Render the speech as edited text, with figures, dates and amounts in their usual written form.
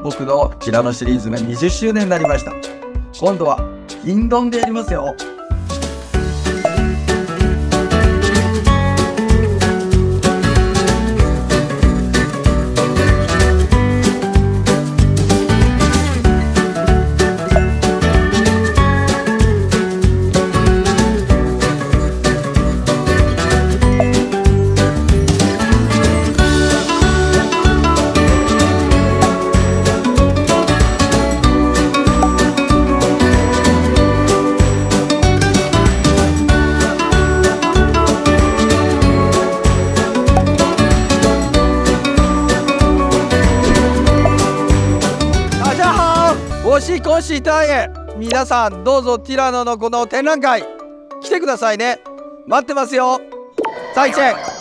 僕のティラノシリーズが20周年になりました。今度は銀丼でやりますよ。 おしこしたへ皆さんどうぞティラノのこの展覧会来てくださいね。待ってますよ。再见。